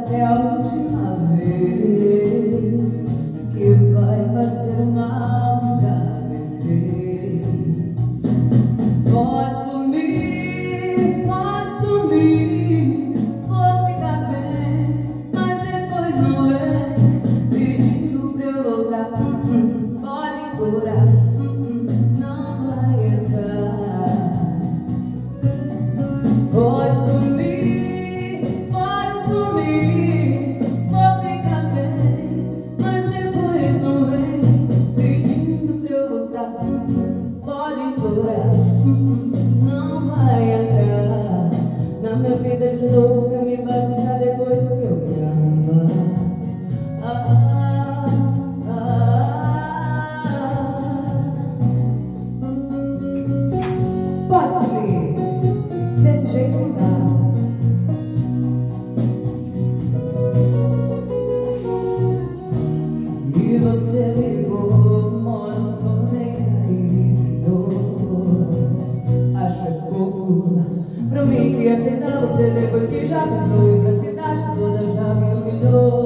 É a última vez que vai fazer o mal que já me fez. Pode sumir, vou ficar bem, mas depois não vem pedindo pra eu voltar. Pode implorar, não vai entrar. Pode sumir, vou ficar bem, mas depois não vem pedindo pra eu voltar. Pode implorar, não vai entrar na minha vida de novo pra me bagunçar depois que eu me amar. Pode sumir, desse jeito não dá. E você ligou, mano, não tô nem aí. Acho pouco pra mim que aceitar você depois que já pisou e pra cidade toda já me humilhou.